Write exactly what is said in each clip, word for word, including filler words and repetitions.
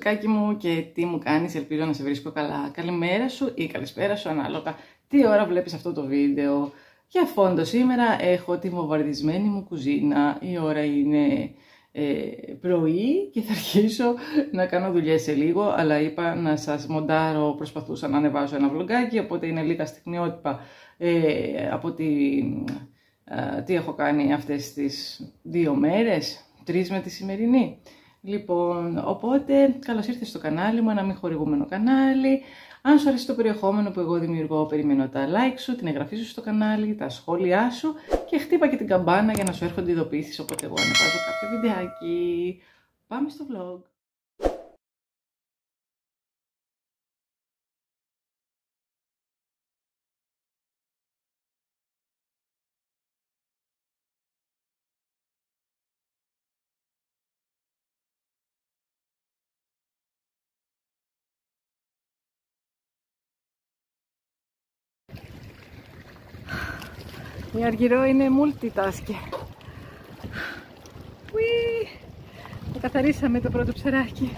παιδακάκι μου και τι μου κάνεις, ελπίζω να σε βρίσκω καλά. Καλημέρα σου ή καλησπέρα σου, ανάλογα τι ώρα βλέπεις αυτό το βίντεο. Για φόντο σήμερα έχω τη βομβαρδισμένη μου κουζίνα, η ώρα είναι ε, πρωί και θα αρχίσω να κάνω δουλειές σε λίγο, αλλά είπα να σας μοντάρω, προσπαθούσα να ανεβάσω ένα βλογκάκι, οπότε είναι λίγα στιγμιότυπα ε, από τη, ε, τι έχω κάνει αυτές τις δύο μέρες, τρεις με τη σημερινή. Λοιπόν, οπότε καλώς ήρθες στο κανάλι μου, ένα μη χορηγούμενο κανάλι. Αν σου αρέσει το περιεχόμενο που εγώ δημιουργώ, περιμένω τα like σου, την εγγραφή σου στο κανάλι, τα σχόλιά σου και χτύπα και την καμπάνα για να σου έρχονται ειδοποιήσεις όποτε εγώ ανεβάζω κάποιο βιντεάκι. Πάμε στο vlog. Η Αργυρό είναι multitasker. Ουί! Το καθαρίσαμε το πρώτο ψαράκι.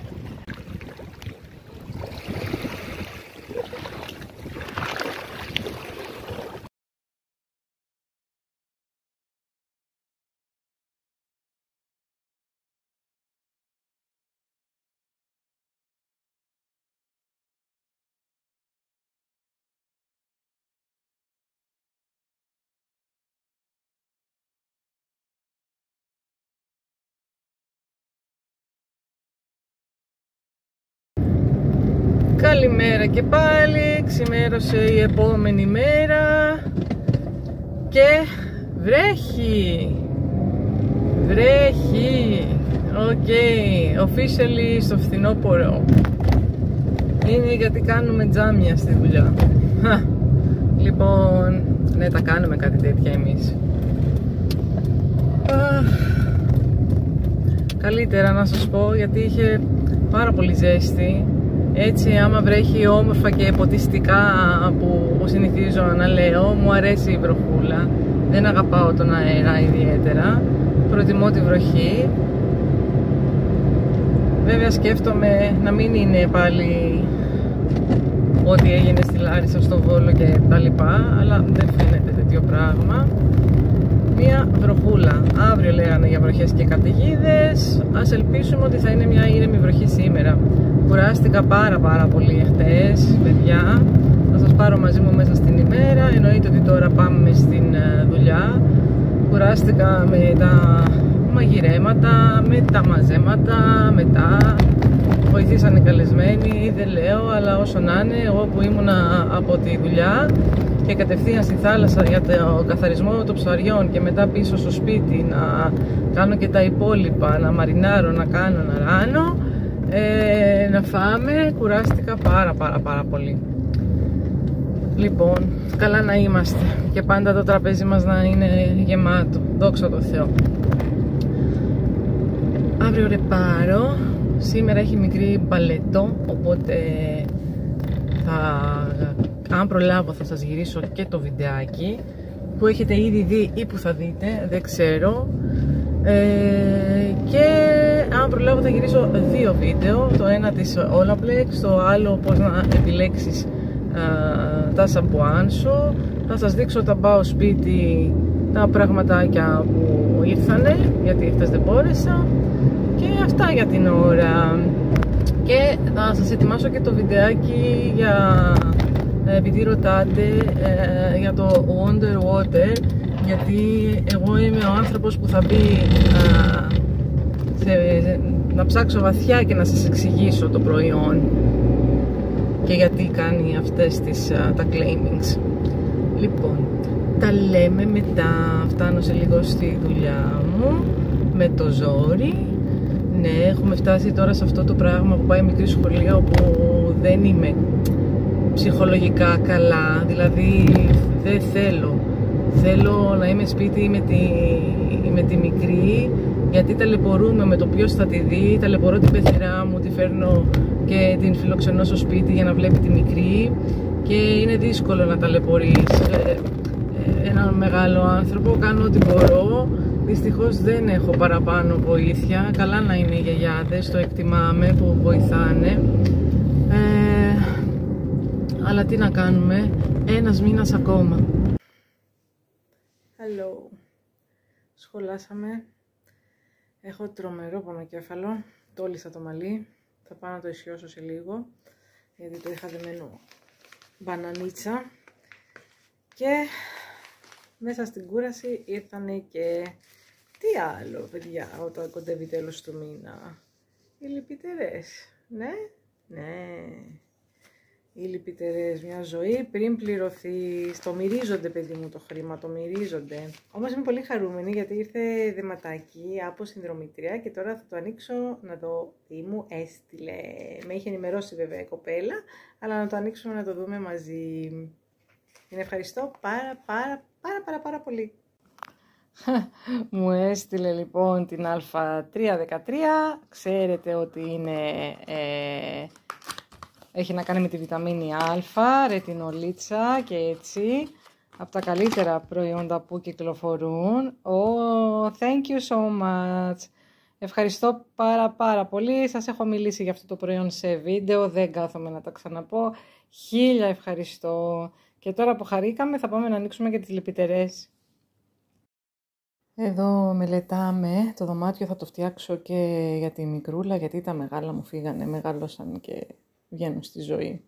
Καλημέρα και πάλι, ξημέρωσε η επόμενη μέρα και βρέχει, βρέχει, οκ, okay. Officially στο φθινόπωρο, είναι γιατί κάνουμε τζάμια στη δουλειά. Λοιπόν, ναι, τα κάνουμε κάτι τέτοια εμείς. Καλύτερα να σας πω, γιατί είχε πάρα πολύ ζέστη. Έτσι, άμα βρέχει όμορφα και ποτιστικά που συνηθίζω να λέω, μου αρέσει η βροχούλα. Δεν αγαπάω τον αέρα ιδιαίτερα, προτιμώ τη βροχή. Βέβαια σκέφτομαι να μην είναι πάλι ό,τι έγινε στη Λάρισα, στο Βόλο και τα λοιπά, αλλά δεν φαίνεται τέτοιο πράγμα. Μια βροχούλα. Αύριο λέγανε για βροχές και καταιγίδες. Ας ελπίσουμε ότι θα είναι μια ήρεμη βροχή σήμερα. Κουράστηκα πάρα πάρα πολύ χτες, παιδιά. Θα σας πάρω μαζί μου μέσα στην ημέρα. Εννοείται ότι τώρα πάμε στην δουλειά. Κουράστηκα με τα μαγειρέματα, με τα μαζέματα, μετά βοηθήσανε καλεσμένοι, δεν λέω, αλλά όσο να είναι, εγώ που ήμουνα από τη δουλειά και κατευθείαν στη θάλασσα για το καθαρισμό των ψαριών και μετά πίσω στο σπίτι να κάνω και τα υπόλοιπα, να μαρινάρω, να κάνω, να ράνω, ε, να φάμε, κουράστηκα πάρα πάρα πάρα πολύ. Λοιπόν, καλά να είμαστε και πάντα το τραπέζι μας να είναι γεμάτο, δόξα τω Θεώ. Αύριο ρεπάρω, σήμερα έχει μικρή μπαλέτο, οπότε θα, αν προλάβω θα σας γυρίσω και το βιντεάκι που έχετε ήδη δει ή που θα δείτε, δεν ξέρω. Ε, και αν προλάβω θα γυρίσω δύο βίντεο, το ένα της Olaplex, το άλλο πώς να επιλέξεις α, τα σαμπουάν σου. Θα σας δείξω τα πάω σπίτι, τα πραγματάκια που ήρθανε, γιατί χθες δεν μπόρεσα. Και αυτά για την ώρα. Και θα σας ετοιμάσω και το βιντεάκι για, επειδή ρωτάτε, ε, για το Wonderwater, γιατί εγώ είμαι ο άνθρωπος που θα μπει α, σε, σε, να ψάξω βαθιά και να σας εξηγήσω το προϊόν και γιατί κάνει αυτές τις, α, τα claimings. Λοιπόν, τα λέμε μετά. Φτάνω σε λίγο στη δουλειά μου με το ζόρι. Ναι, έχουμε φτάσει τώρα σε αυτό το πράγμα που πάει μικρή σχολείο, που δεν είμαι ψυχολογικά καλά, δηλαδή δεν θέλω. Θέλω να είμαι σπίτι με τη, με τη μικρή, γιατί ταλαιπωρούμε με το ποιος θα τη δει, ταλαιπωρώ την πεθερά μου, τη φέρνω και την φιλοξενώ στο σπίτι για να βλέπει τη μικρή και είναι δύσκολο να ταλαιπωρείς. Ε, ε, έναν μεγάλο άνθρωπο, κάνω ό,τι μπορώ. Δυστυχώς δεν έχω παραπάνω βοήθεια. Καλά να είναι οι γιαγιάδες, το εκτιμάμε που βοηθάνε. Ε, αλλά τι να κάνουμε, ένας μήνας ακόμα. Hello. Σχολάσαμε. Έχω τρομερό πονοκέφαλο. Τόλισα το μαλλί. Θα πάω να το ισιώσω σε λίγο, γιατί το είχα δεμένο μπανανίτσα. Και μέσα στην κούραση ήρθανε και τι άλλο, παιδιά, όταν κοντεύει τέλος του μήνα. Οι λυπητερές. Ναι, ναι. Οι λυπητερές, μια ζωή πριν πληρωθεί. Το μυρίζονται, παιδί μου, το χρήμα, το μυρίζονται. Όμως είμαι πολύ χαρούμενη γιατί ήρθε δεματάκι από συνδρομήτρια και τώρα θα το ανοίξω να δω τι μου έστειλε. Με είχε ενημερώσει βέβαια η κοπέλα, αλλά να το ανοίξουμε να το δούμε μαζί. Την ευχαριστώ πάρα πάρα πάρα πάρα πάρα πολύ. Μου έστειλε λοιπόν την Α τριακόσια δεκατρία. Ξέρετε ότι είναι... Ε, έχει να κάνει με τη βιταμίνη Α, ρετινολίτσα και έτσι. Από τα καλύτερα προϊόντα που κυκλοφορούν. Oh, thank you so much. Ευχαριστώ πάρα πάρα πολύ. Σας έχω μιλήσει για αυτό το προϊόν σε βίντεο. Δεν κάθομαι να τα ξαναπώ. Χίλια ευχαριστώ. Και τώρα που χαρήκαμε θα πάμε να ανοίξουμε και τις λυπητερές. Εδώ μελετάμε. Το δωμάτιο θα το φτιάξω και για τη μικρούλα, γιατί τα μεγάλα μου φύγανε, μεγάλωσαν και βγαίνουν στη ζωή.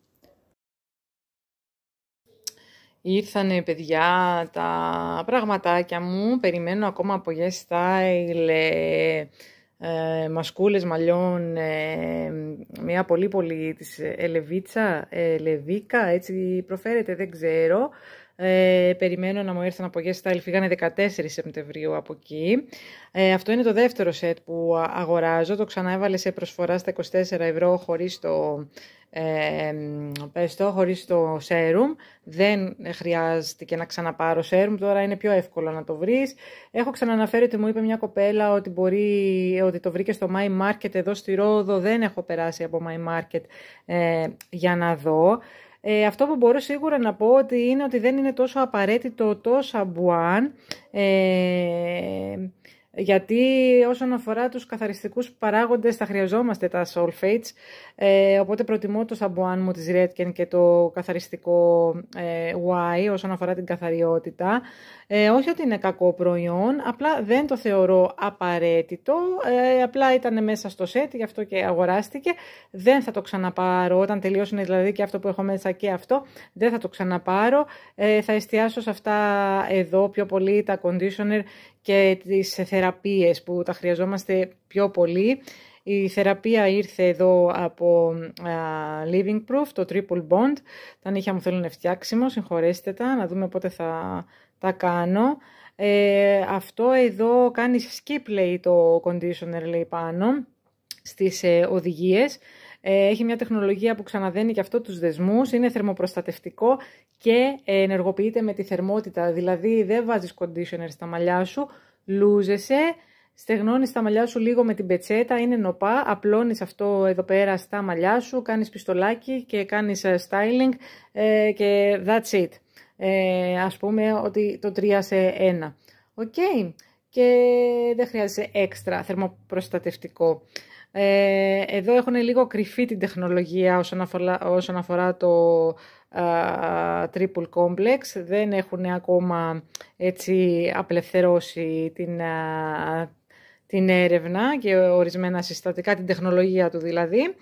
Ήρθανε, παιδιά, τα πραγματάκια μου. Περιμένω ακόμα από Yes Style, ε, ε, μασκούλες μαλλιών, ε, μια πολύ πολύ της Ελεβίτσα, Ελεβίκα, έτσι προφέρεται, δεν ξέρω. Ε, περιμένω να μου έρθουν από Yes Style, φύγανε δεκατέσσερις Σεπτεμβρίου από εκεί. Ε, αυτό είναι το δεύτερο σετ που αγοράζω, το ξαναέβαλε σε προσφορά στα είκοσι τέσσερα ευρώ χωρίς το, ε, πες το, χωρίς το serum. Δεν χρειάζεται να ξαναπάρω serum, τώρα είναι πιο εύκολο να το βρεις. Έχω ξαναναφέρει ότι μου είπε μια κοπέλα ότι, μπορεί, ότι το βρήκε στο My Market εδώ στη Ρόδο, δεν έχω περάσει από My Market ε, για να δω. Ε, αυτό που μπορώ σίγουρα να πω ότι είναι ότι δεν είναι τόσο απαραίτητο το σαμπουάν, ε, γιατί όσον αφορά τους καθαριστικούς παράγοντες θα χρειαζόμαστε τα sulfates, ε, οπότε προτιμώ το σαμπουάν μου της Redken και το καθαριστικό ε, Y όσον αφορά την καθαριότητα. Ε, όχι ότι είναι κακό προϊόν, απλά δεν το θεωρώ απαραίτητο, ε, απλά ήταν μέσα στο σετ, γι' αυτό και αγοράστηκε. Δεν θα το ξαναπάρω, όταν τελειώσουν δηλαδή και αυτό που έχω μέσα και αυτό, δεν θα το ξαναπάρω. Ε, θα εστιάσω σε αυτά εδώ πιο πολύ, τα conditioner και τις θεραπείες που τα χρειαζόμαστε πιο πολύ. Η θεραπεία ήρθε εδώ από uh, Living Proof, το Triple Bond. Τα νύχια μου θέλουν φτιάξιμο, συγχωρέστε τα, να δούμε πότε θα τα κάνω. Ε, αυτό εδώ κάνει skip, λέει, το conditioner, λέει, πάνω στις ε, οδηγίες. Ε, έχει μια τεχνολογία που ξαναδένει και αυτό τους δεσμούς, είναι θερμοπροστατευτικό και ενεργοποιείται με τη θερμότητα, δηλαδή δεν βάζεις conditioner στα μαλλιά σου, λούζεσαι, στεγνώνεις τα μαλλιά σου λίγο με την πετσέτα, είναι νοπά, απλώνεις αυτό εδώ πέρα στα μαλλιά σου, κάνεις πιστολάκι και κάνεις styling ε, και that's it. Ε, ας πούμε ότι το τρία σε ένα. Οκ. Okay. Και δεν χρειάζεται έξτρα θερμοπροστατευτικό. Ε, εδώ έχουν λίγο κρυφή την τεχνολογία όσον αφορά, όσον αφορά το uh, Triple Complex. Δεν έχουν ακόμα έτσι απελευθερώσει την, uh, την έρευνα και ορισμένα συστατικά, την τεχνολογία του δηλαδή.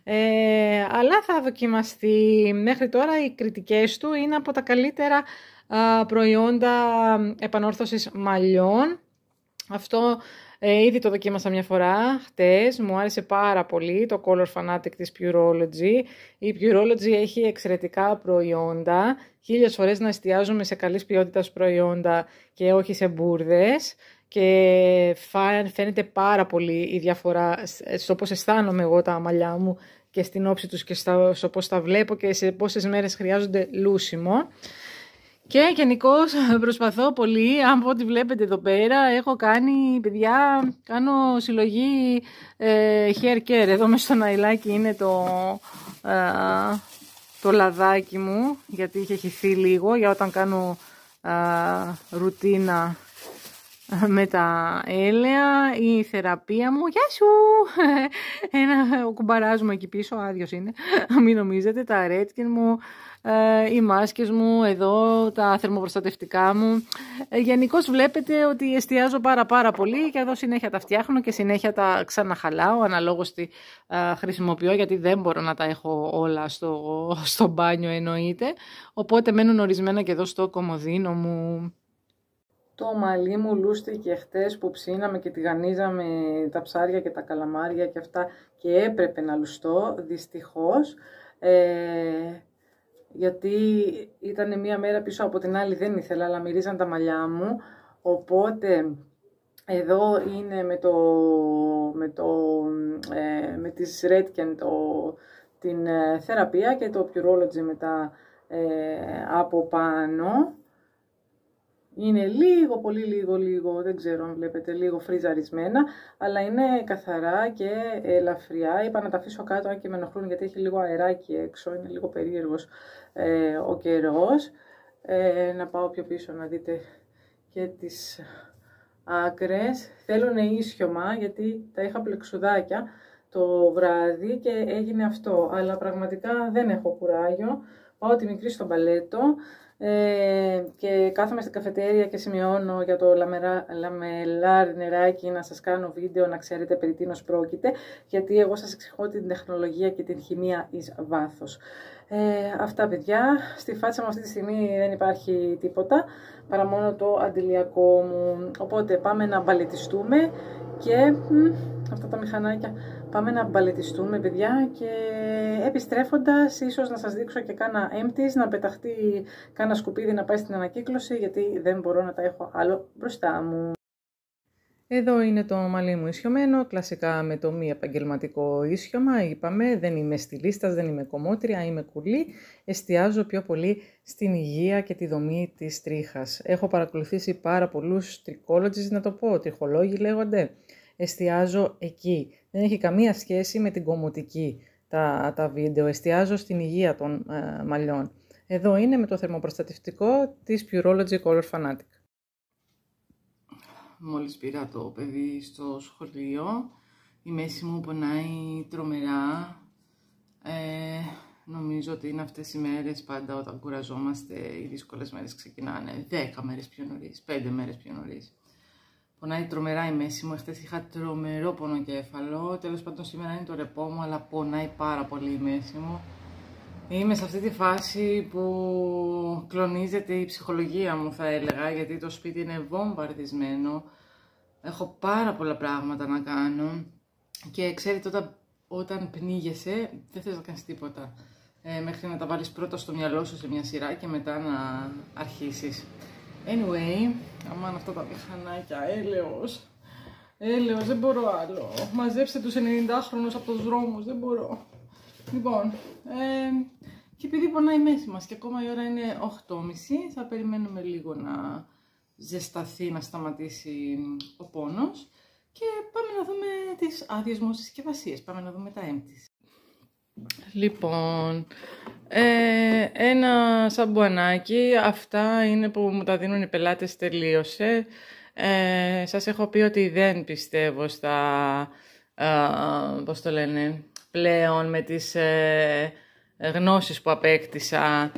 Ε, αλλά θα δοκιμαστεί. Μέχρι τώρα οι κριτικές του είναι από τα καλύτερα uh, προϊόντα επανόρθωσης μαλλιών. Αυτό ε, ήδη το δοκίμασα μια φορά χτες, μου άρεσε πάρα πολύ το Color Fanatic της Pureology. Η Pureology έχει εξαιρετικά προϊόντα, χίλιες φορές να εστιάζουμε σε καλής ποιότητας προϊόντα και όχι σε μπουρδες. Και φαίνεται πάρα πολύ η διαφορά στο πώς αισθάνομαι εγώ τα μαλλιά μου και στην όψη τους και στο πώς τα βλέπω και σε πόσες μέρες χρειάζονται λούσιμο. Και γενικώς προσπαθώ πολύ, αν ό,τι βλέπετε εδώ πέρα, έχω κάνει, παιδιά, κάνω συλλογή ε, hair care. Εδώ μέσα στο ναϊλάκι είναι το, ε, το λαδάκι μου, γιατί είχε χυθεί λίγο, για όταν κάνω α, ρουτίνα με τα έλαια, η θεραπεία μου. Γεια σου! Ένα, ο κουμπαράς μου εκεί πίσω, άδειος είναι, μην νομίζετε, τα ρέτκιν μου, ε, οι μάσκες μου, εδώ τα θερμοπροστατευτικά μου. Ε, γενικώς βλέπετε ότι εστιάζω πάρα πάρα πολύ και εδώ συνέχεια τα φτιάχνω και συνέχεια τα ξαναχαλάω, αναλόγως τι ε, χρησιμοποιώ, γιατί δεν μπορώ να τα έχω όλα στο, στο μπάνιο εννοείται, οπότε μένουν ορισμένα και εδώ στο κομοδίνο μου. Το μαλλί μου λούστηκε χτες που ψήναμε και τηγανίζαμε τα ψάρια και τα καλαμάρια και αυτά και έπρεπε να λουστώ, δυστυχώς, ε, γιατί ήταν μία μέρα πίσω από την άλλη, δεν ήθελα, αλλά μυρίζαν τα μαλλιά μου, οπότε εδώ είναι με, το, με, το, ε, με τις Redken το, την ε, θεραπεία και το Pureology μετά ε, από πάνω. Είναι λίγο, πολύ λίγο, λίγο, δεν ξέρω αν βλέπετε, λίγο φριζαρισμένα, αλλά είναι καθαρά και ελαφριά. Είπα να τα αφήσω κάτω, αν και με ενοχλούν, γιατί έχει λίγο αεράκι έξω, είναι λίγο περίεργος ε, ο καιρός. Ε, να πάω πιο πίσω να δείτε και τις άκρες. Θέλουν ίσιωμα, γιατί τα είχα πλεξουδάκια το βράδυ και έγινε αυτό, αλλά πραγματικά δεν έχω κουράγιο. Πάω τη μικρή στο μπαλέτο. Ε, και κάθομαι στην καφετέρια και σημειώνω για το λαμερά, λαμελάρ νεράκι να σας κάνω βίντεο να ξέρετε περί τίνος πρόκειται, γιατί εγώ σας εξηγώ την τεχνολογία και την χημεία εις βάθος. Ε, αυτά παιδιά, στη φάτσα μου αυτή τη στιγμή δεν υπάρχει τίποτα παρά μόνο το αντιλιακό μου, οπότε πάμε να μπαλετιστούμε και μ, αυτά τα μηχανάκια. Πάμε να μπαλετιστούμε παιδιά και επιστρέφοντας ίσως να σας δείξω και κάνα empties, να πεταχτεί κάνα σκουπίδι να πάει στην ανακύκλωση, γιατί δεν μπορώ να τα έχω άλλο μπροστά μου. Εδώ είναι το μαλλί μου ισιωμένο, κλασικά με το μη επαγγελματικό ίσιωμα, είπαμε, δεν είμαι στιλίστας, δεν είμαι κομμότρια, είμαι κουλή, εστιάζω πιο πολύ στην υγεία και τη δομή της τρίχας. Έχω παρακολουθήσει πάρα πολλούς trichologists, να το πω, τριχολόγοι λέγονται. Εστιάζω εκεί. Δεν έχει καμία σχέση με την κομμωτική τα, τα βίντεο. Εστιάζω στην υγεία των ε, μαλλιών. Εδώ είναι με το θερμοπροστατευτικό της Pureology Color Fanatic. Μόλις πήρα το παιδί στο σχολείο, η μέση μου πονάει τρομερά. Ε, νομίζω ότι είναι αυτές οι μέρες πάντα όταν κουραζόμαστε, οι δύσκολες μέρες ξεκινάνε δέκα μέρες πιο νωρίς, πέντε μέρες πιο νωρίς. Πονάει τρομερά η μέση μου, χθες είχα τρομερό πονοκέφαλο, τέλος πάντων σήμερα είναι το ρεπό μου, αλλά πονάει πάρα πολύ η μέση μου. Είμαι σε αυτή τη φάση που κλονίζεται η ψυχολογία μου θα έλεγα, γιατί το σπίτι είναι βομβαρδισμένο, έχω πάρα πολλά πράγματα να κάνω και ξέρετε όταν, όταν πνίγεσαι δεν θες να κάνεις τίποτα, ε, μέχρι να τα βάλεις πρώτα στο μυαλό σου σε μια σειρά και μετά να αρχίσεις. Anyway, αμάν αυτά τα μηχανάκια, έλεος, έλεος, δεν μπορώ άλλο. Μαζέψτε τους ενενηντάχρονους από τους δρόμους, δεν μπορώ. Λοιπόν, ε, και επειδή πονάει η μέση μας και ακόμα η ώρα είναι οκτώ και μισή, θα περιμένουμε λίγο να ζεσταθεί, να σταματήσει ο πόνος και πάμε να δούμε τις άδειες μου συσκευασίες, πάμε να δούμε τα empties. Λοιπόν, ε, ένα σαμπουανάκι, αυτά είναι που μου τα δίνουν οι πελάτες, τελείωσε. Ε, σας έχω πει ότι δεν πιστεύω στα, ε, πώς το λένε, πλέον με τις ε, γνώσεις που απέκτησα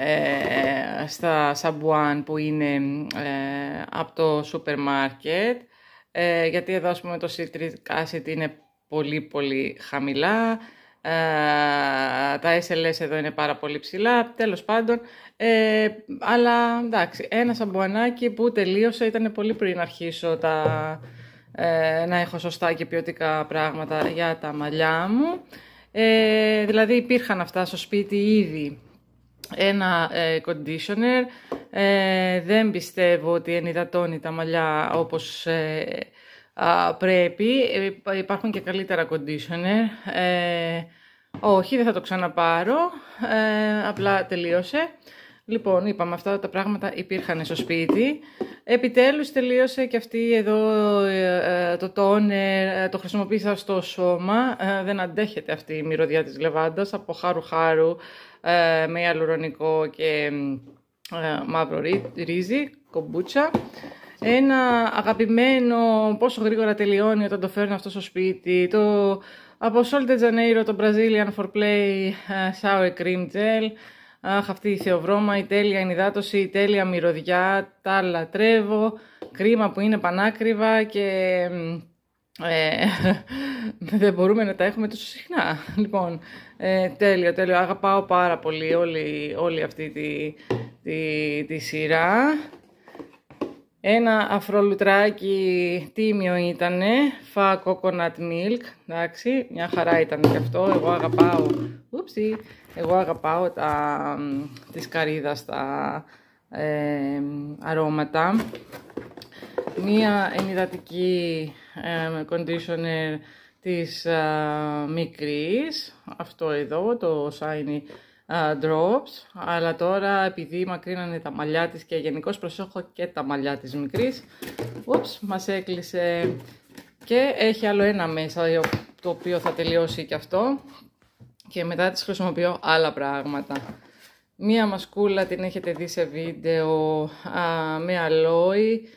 ε, στα σαμπουάν που είναι ε, από το σούπερ μάρκετ, ε, γιατί εδώ ας πούμε το citric acid είναι πολύ πολύ χαμηλά. Uh, τα ες ελ ες εδώ είναι πάρα πολύ ψηλά, τέλος πάντων, ε, αλλά εντάξει, ένα σαμπουανάκι που τελείωσε, ήταν πολύ πριν αρχίσω τα, ε, να έχω σωστά και ποιοτικά πράγματα για τα μαλλιά μου, ε, δηλαδή υπήρχαν αυτά στο σπίτι ήδη, ένα ε, conditioner, ε, δεν πιστεύω ότι ενυδατώνει τα μαλλιά όπως ε, Uh, πρέπει, ε, υπάρχουν και καλύτερα conditioner, ε, όχι δεν θα το ξαναπάρω, ε, απλά τελείωσε. Λοιπόν, είπαμε αυτά τα πράγματα υπήρχαν στο σπίτι, επιτέλους τελείωσε και αυτή εδώ ε, το τόνερ, το χρησιμοποίησα στο σώμα, ε, δεν αντέχεται αυτή η μυρωδιά της λεβάντας, από χάρου χάρου ε, με ιαλουρονικό και ε, μαύρο ρύζι, κομπούτσα. Ένα αγαπημένο, πόσο γρήγορα τελειώνει όταν το φέρνω αυτό στο σπίτι, το από Sol de Janeiro, το Brazilian for Play Sour Cream Gel. Αχ, αυτή η θεοβρώμα, η τέλεια ενυδάτωση, η τέλεια μυρωδιά, τα λατρεύω, κρίμα που είναι πανάκριβα και ε, δεν μπορούμε να τα έχουμε τόσο συχνά. Λοιπόν, ε, τέλειο, τέλειο, αγαπάω πάρα πολύ όλη, όλη αυτή τη, τη, τη σειρά. Ένα αφρολουτράκι τίμιο ήτανε, φα coconut milk, εντάξει, μια χαρά ήταν και αυτό. Εγώ αγαπάω, ούψι, εγώ αγαπάω τα, της καρύδας τα ε, αρώματα. Μία ενυδατική ε, conditioner της ε, μικρής, αυτό εδώ, το shiny Uh, drops, αλλά τώρα επειδή μακρύνανε τα μαλλιά της και γενικώς προσέχω και τα μαλλιά της μικρής, ούψ, μας έκλεισε και έχει άλλο ένα μέσα το οποίο θα τελειώσει και αυτό και μετά τις χρησιμοποιώ άλλα πράγματα. Μία μασκούλα την έχετε δει σε βίντεο uh, με αλόι,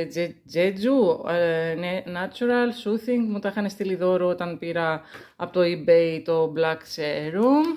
Jeju, uh, natural, soothing, μου τα είχαν στείλει δώρο όταν πήρα από το eBay το Black Serum.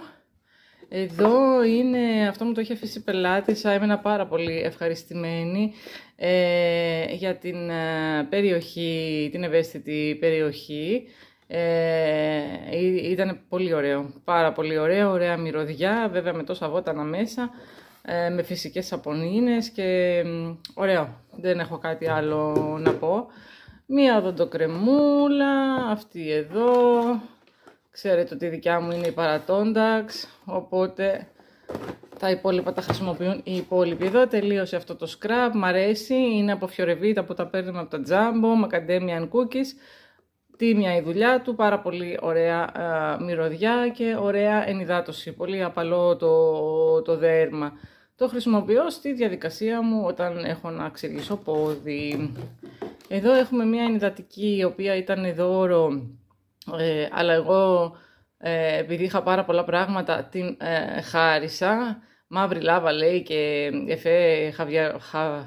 Εδώ είναι, αυτό μου το είχε αφήσει πελάτησα, έμενα πάρα πολύ ευχαριστημένη ε, για την ε, περιοχή, την ευαίσθητη περιοχή. Ε, ήταν πολύ ωραίο, πάρα πολύ ωραίο, ωραία μυρωδιά, βέβαια με τόσα βότανα μέσα, ε, με φυσικές σαπονίνες και ε, ωραίο, δεν έχω κάτι άλλο να πω. Μία οδοντοκρεμούλα, αυτή εδώ. Ξέρετε ότι η δικιά μου είναι η παρατόνταξ, οπότε τα υπόλοιπα τα χρησιμοποιούν οι υπόλοιποι. Εδώ τελείωσε αυτό το scrub, μ' αρέσει, είναι από Fiorevita που τα παίρνουμε από τα Jumbo, Macadamia Cookies. Τίμια η δουλειά του, πάρα πολύ ωραία α, μυρωδιά και ωραία ενυδάτωση, πολύ απαλό το, το δέρμα. Το χρησιμοποιώ στη διαδικασία μου όταν έχω να ξυρίσω πόδι. Εδώ έχουμε μια ενυδατική η οποία ήταν δώρο. Ε, αλλά εγώ ε, επειδή είχα πάρα πολλά πράγματα την ε, χάρισα. Μαύρη λάβα λέει και εφέ χαβιά, χα, α,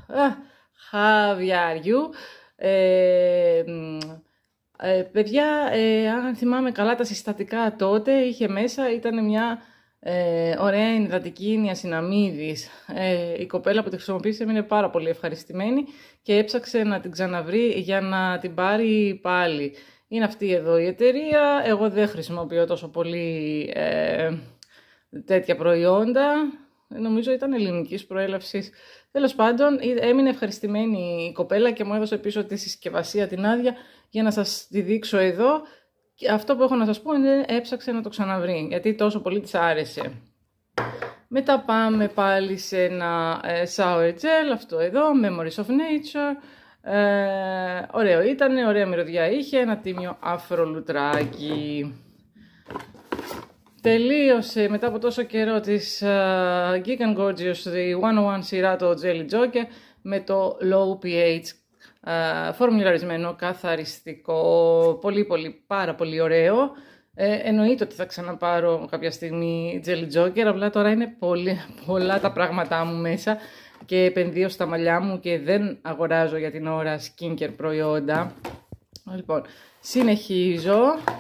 χαβιάριου. Ε, ε, παιδιά, ε, αν θυμάμαι καλά τα συστατικά τότε είχε μέσα, ήταν μια ε, ωραία ενυδατική νιασιναμίδης. Ε, η κοπέλα που τη χρησιμοποίησε έμεινε πάρα πολύ ευχαριστημένη και έψαξε να την ξαναβρει για να την πάρει πάλι. Είναι αυτή εδώ η εταιρεία, εγώ δεν χρησιμοποιώ τόσο πολύ ε, τέτοια προϊόντα, νομίζω ήταν ελληνικής προέλευσης. Τέλος πάντων, έμεινε ευχαριστημένη η κοπέλα και μου έδωσε πίσω τη συσκευασία την άδεια για να σας τη δείξω εδώ. Και αυτό που έχω να σας πω είναι έψαξε να το ξαναβρει, γιατί τόσο πολύ της άρεσε. Μετά πάμε πάλι σε ένα ε, sour gel, αυτό εδώ, Memories of Nature. Ε, ωραίο ήταν, ωραία μυρωδιά είχε, ένα τίμιο αφρολουτράκι. Τελείωσε μετά από τόσο καιρό της uh, Geek and Gorgeous the εκατόν ένα σειρά το Jelly Joker με το Low pH uh, φορμουλαρισμένο καθαριστικό. Πολύ πολύ πάρα πολύ ωραίο. Ε, εννοείται ότι θα ξαναπάρω κάποια στιγμή Jelly Joker, απλά τώρα είναι πολύ, πολλά τα πράγματά μου μέσα και επενδύω στα μαλλιά μου και δεν αγοράζω για την ώρα skincare προϊόντα. Λοιπόν, συνεχίζω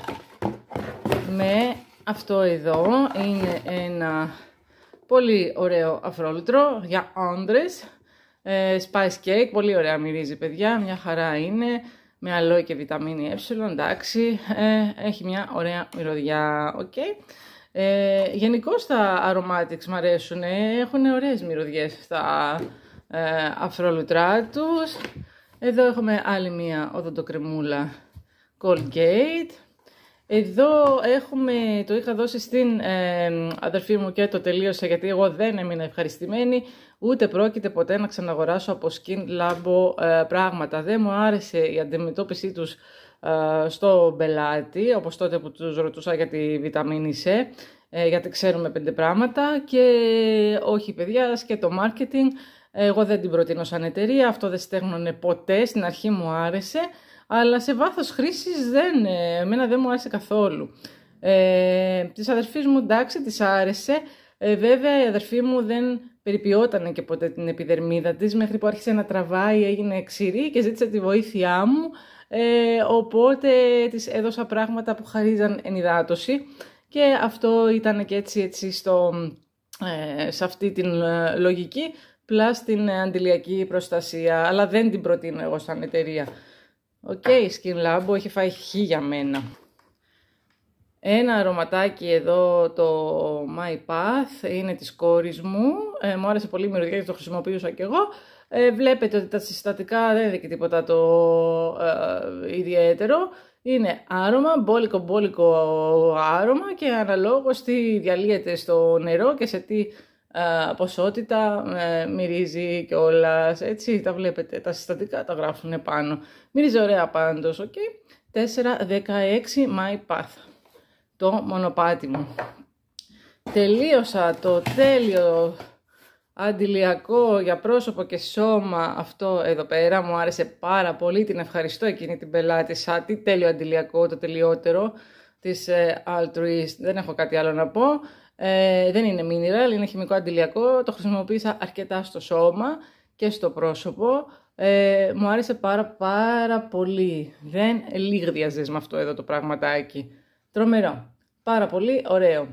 με αυτό εδώ. Είναι ένα πολύ ωραίο αφρόλουτρο για άντρες. Ε, Spice Cake, πολύ ωραία μυρίζει παιδιά, μια χαρά είναι. Με αλόι και βιταμίνη ε, εντάξει. Ε, έχει μια ωραία μυρωδιά, okay. Ε, γενικώς τα aromatics μου αρέσουν, έχουν ωραίες μυρωδιές στα ε, αφρόλουτρά τους. Εδώ έχουμε άλλη μία οδοντοκρεμούλα Colgate. Εδώ έχουμε, το είχα δώσει στην ε, αδερφή μου και το τελείωσα γιατί εγώ δεν έμεινα ευχαριστημένη, ούτε πρόκειται ποτέ να ξαναγοράσω από Skin Labo ε, πράγματα. Δεν μου άρεσε η αντιμετώπιση τους ε, στο πελάτη, όπως τότε που τους ρωτούσα για τη βιταμίνη C, ε, γιατί ξέρουμε πέντε πράγματα και όχι παιδιά, και το marketing. Εγώ δεν την προτείνω σαν εταιρεία, αυτό δεν στέγνωνε ποτέ, στην αρχή μου άρεσε, αλλά σε βάθος χρήσης δεν, εμένα δεν μου άρεσε καθόλου. Ε, της αδερφής μου εντάξει, της άρεσε, Ε, βέβαια η αδερφή μου δεν περιποιότανε και ποτέ την επιδερμίδα της, μέχρι που άρχισε να τραβάει, έγινε ξηρή και ζήτησε τη βοήθειά μου, ε, οπότε της έδωσα πράγματα που χαρίζαν ενυδάτωση και αυτό ήταν και έτσι, έτσι στο, ε, σε αυτή την ε, λογική, πλάς την αντιλιακή προστασία, αλλά δεν την προτείνω εγώ σαν εταιρεία. Οκ, okay, Skin Labo έχει φάει χι για μένα. Ένα αρωματάκι εδώ, το My Path, είναι της κόρης μου. Ε, μου άρεσε πολύ η μυρωδιά και το χρησιμοποιούσα κι εγώ. Ε, βλέπετε ότι τα συστατικά δεν είναι και τίποτα το ε, ιδιαίτερο. Είναι άρωμα, μπόλικο μπόλικο άρωμα και αναλόγως τι διαλύεται στο νερό και σε τι ε, ποσότητα ε, μυρίζει κιόλας. Έτσι τα βλέπετε, τα συστατικά τα γράφουν επάνω. Μυρίζει ωραία πάντως, ok. τέσσερα δεκαέξι My Path. Το μονοπάτι μου. Τελείωσα το τέλειο αντιλιακό για πρόσωπο και σώμα αυτό εδώ πέρα. Μου άρεσε πάρα πολύ, την ευχαριστώ εκείνη την πελάτησα. Τι τέλειο αντιλιακό, το τελειότερο της ε, Altruist. Δεν έχω κάτι άλλο να πω. Ε, δεν είναι mineral, είναι χημικό αντιλιακό. Το χρησιμοποίησα αρκετά στο σώμα και στο πρόσωπο. Ε, μου άρεσε πάρα πάρα πολύ. Δεν λίγδιαζες με αυτό εδώ το πραγματάκι. Τρομερό. Πάρα πολύ ωραίο.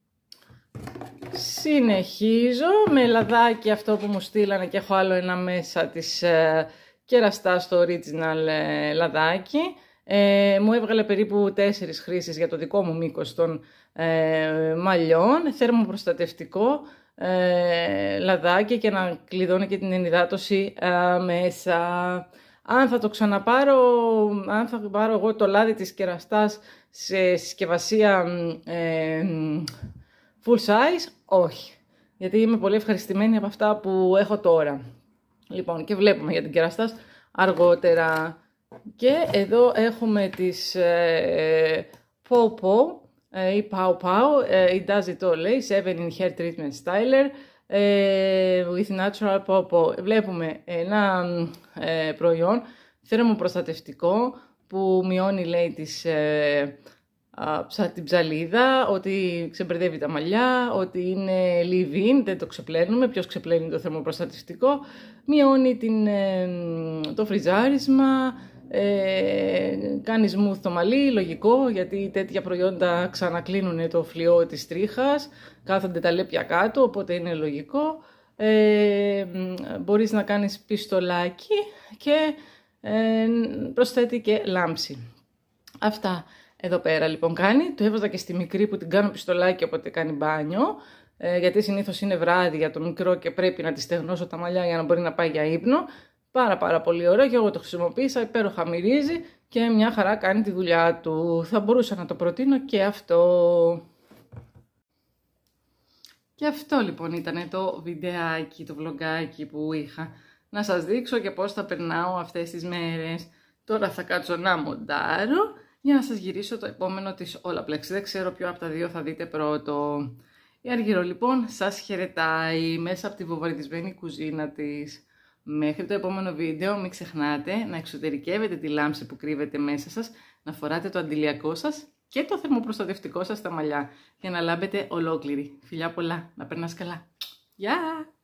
Συνεχίζω με λαδάκι αυτό που μου στείλανε και έχω άλλο ένα μέσα της ε, κεραστά στο original ε, λαδάκι. Ε, μου έβγαλε περίπου τέσσερις χρήσεις για το δικό μου μήκος των ε, μαλλιών. Θερμοπροστατευτικό ε, λαδάκι και να κλειδώνει και την ενυδάτωση ε, μέσα. Αν θα το ξαναπάρω, αν θα πάρω εγώ το λάδι της κεραστάς σε συσκευασία ε, full size, όχι. Γιατί είμαι πολύ ευχαριστημένη από αυτά που έχω τώρα. Λοιπόν, και βλέπουμε για την κεραστάς αργότερα. Και εδώ έχουμε τις ε, Popo ε, ή Pau Pau, ε, η Does It All λέει, seven in Hair Treatment Styler. With Natural Popo. Βλέπουμε ένα ε, προϊόν θερμοπροστατευτικό που μειώνει, λέει, τις, ε, α, την ψαλίδα, ότι ξεμπερδεύει τα μαλλιά, ότι είναι leave-in, δεν το ξεπλένουμε, ποιος ξεπλένει το θερμοπροστατευτικό, μειώνει την, ε, το φριζάρισμα, ε, κάνει smooth το μαλλί, λογικό, γιατί τέτοια προϊόντα ξανακλίνουν το φλοιό της τρίχας, κάθονται τα λέπια κάτω, οπότε είναι λογικό. Ε, μπορείς να κάνεις πιστολάκι και ε, προσθέτει και λάμψη. Αυτά εδώ πέρα λοιπόν κάνει. Το έβαζα και στη μικρή που την κάνω πιστολάκι, οπότε κάνει μπάνιο. Ε, γιατί συνήθως είναι βράδυ για το μικρό και πρέπει να τη στεγνώσω τα μαλλιά για να μπορεί να πάει για ύπνο. Πάρα πάρα πολύ ωραίο και εγώ το χρησιμοποίησα, υπέροχα μυρίζει και μια χαρά κάνει τη δουλειά του. Θα μπορούσα να το προτείνω και αυτό. Και αυτό λοιπόν ήταν το βιντεάκι, το vlogάκι που είχα να σας δείξω και πώς θα περνάω αυτές τις μέρες. Τώρα θα κάτσω να μοντάρω για να σας γυρίσω το επόμενο της Olaplex. Δεν ξέρω ποιο από τα δύο θα δείτε πρώτο. Η Αργυρό λοιπόν σας χαιρετάει μέσα από τη βομβαρδισμένη κουζίνα της. Μέχρι το επόμενο βίντεο μην ξεχνάτε να εξωτερικεύετε τη λάμψη που κρύβεται μέσα σας, να φοράτε το αντιλιακό σας και το θερμοπροστατευτικό σας στα μαλλιά για να λάμπετε ολόκληροι. Φιλιά πολλά, να περνάς καλά. Γεια!